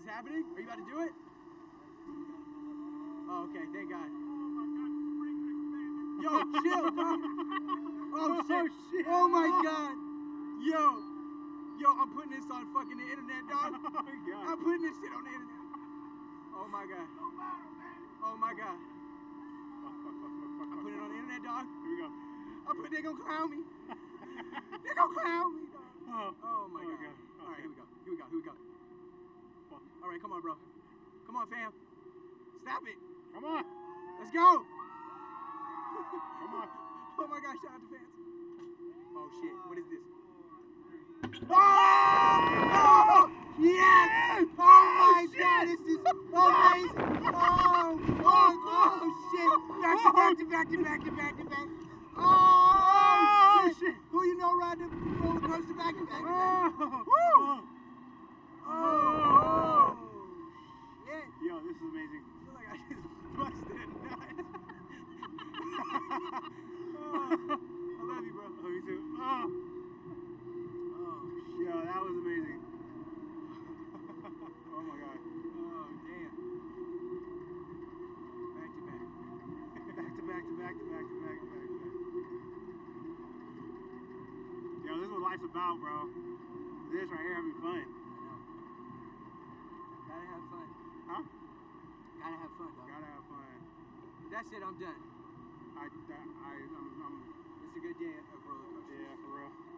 this happening? Are you about to do it? Oh, okay, thank God. Yo, chill, dog. Oh, shit. Oh, my God. Yo, I'm putting this on fucking the internet, dog. Oh, my God. I'm putting this shit on the internet. Oh, my God. Oh, my God. I'm putting it on the internet, dog. Here we go. They gonna clown me. They gonna clown me, dog. Oh, my God. Okay. All right, here we go. All right, come on, bro. Come on, fam. Stop it. Come on. Let's go. Come on. Oh, my God, shout out to fans. Oh, shit. What is this? Oh! Yes! Oh, my God, this is amazing. Oh, fuck. Oh, shit. Back to back. Oh, shit. Who you know ride the roller coaster back to back? Woo! Oh, shit. Yo, this is amazing. I feel like I just busted a nut. I love you, bro. Love you too. Oh, shit. yo, that was amazing. Oh my God. Oh, damn. Back to back. Yo, this is what life's about, bro. This right here having fun. Gotta have fun. Huh? Gotta have fun, dog. Gotta have fun. That's it, I'm done. I'm It's a good day of roller coaster. yeah, for real.